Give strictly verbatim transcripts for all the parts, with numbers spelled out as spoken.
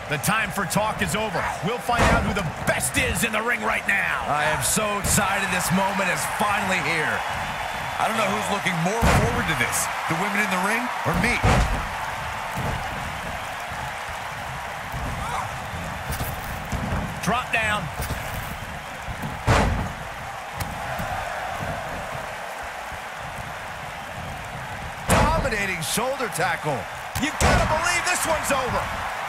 The time for talk is over. We'll find out who the best is in the ring right now. I am so excited this moment is finally here. I don't know who's looking more forward to this, the women in the ring or me. Drop down. Dominating shoulder tackle. You gotta believe this one's over.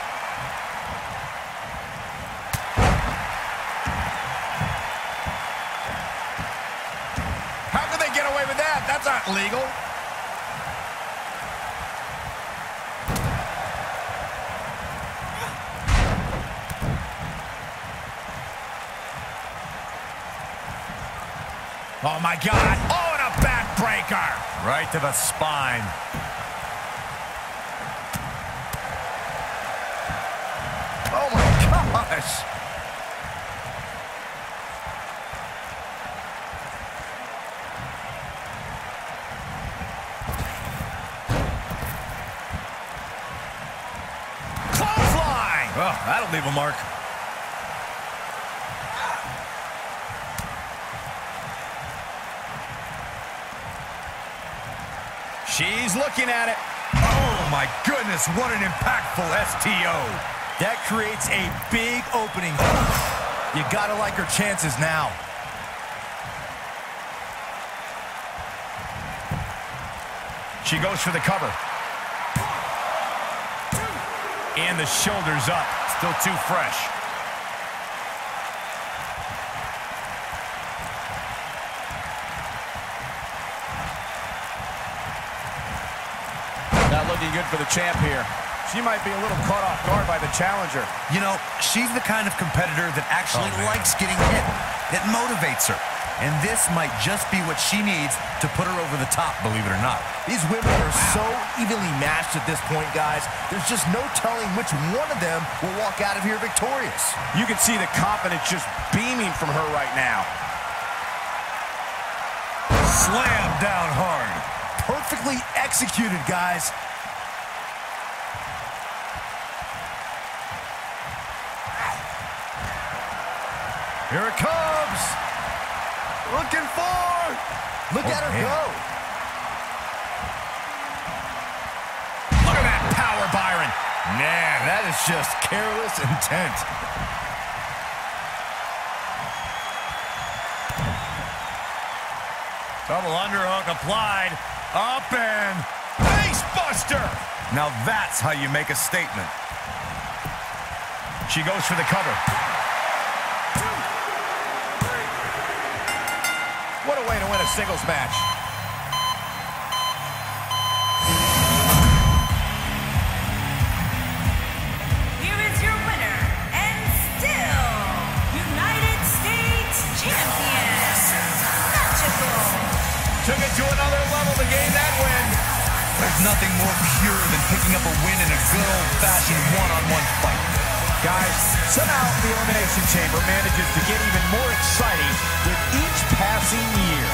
How can they get away with that? That's not legal. Oh, my God. Oh, and a backbreaker. Right to the spine. Oh, my gosh. Clothesline. Oh, that'll leave a mark. She's looking at it. Oh, my goodness, what an impactful S T O. That creates a big opening. You gotta like her chances now. She goes for the cover. And the shoulders up. Still too fresh. Not looking good for the champ here. She might be a little caught off guard by the challenger. You know, she's the kind of competitor that actually Oh, likes getting hit. It motivates her. And this might just be what she needs to put her over the top, believe it or not. These women are so evenly matched at this point, guys. There's just no telling which one of them will walk out of here victorious. You can see the confidence just beaming from her right now. Slam down hard. Perfectly executed, guys. Here it comes. Looking for. Look Oh, at her man. go. Look at that power, Byron. Man, that is just careless intent. Double underhook applied. Up and Face buster. now that's how you make a statement. She goes for the cover. What a way to win a singles match. Here is your winner, and still United States Champion, Magical. Took it to another level to gain that win. There's nothing more pure than picking up a win in a good old-fashioned one-on-one fight. Guys, somehow the Elimination Chamber manages to get even more exciting with each passing year.